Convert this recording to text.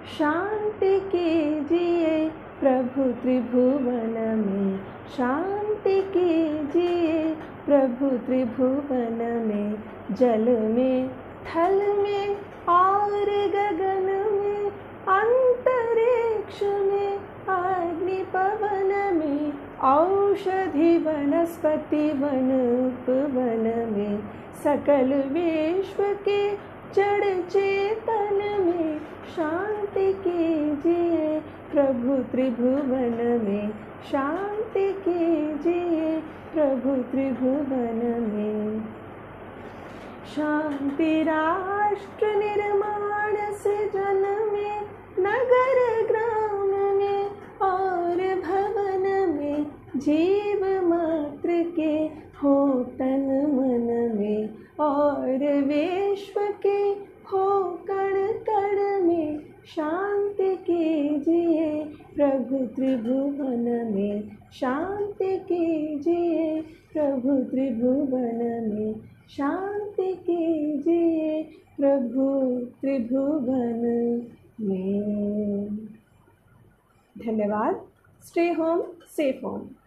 शांति कीजिए प्रभु त्रिभुवन में, शांति कीजिए प्रभु त्रिभुवन में। जल में, थल में और गगन में, अंतरिक्ष में, अग्नि पवन में, औषधि वनस्पति वन उपवन में, सकल विश्व के जड़ चेतन में। शांति कीजिए प्रभु त्रिभुवन में, शांति कीजिए प्रभु त्रिभुवन में। शांति राष्ट्र निर्माण सृजन में, नगर ग्राम में और भवन में, जीव मात्र के हो तन मन में, और विश्व के हो कण कण में। शांति कीजिए प्रभु त्रिभुवन में, शांति कीजिए प्रभु त्रिभुवन में, शांति कीजिए प्रभु त्रिभुवन में। धन्यवाद। Stay home, safe home.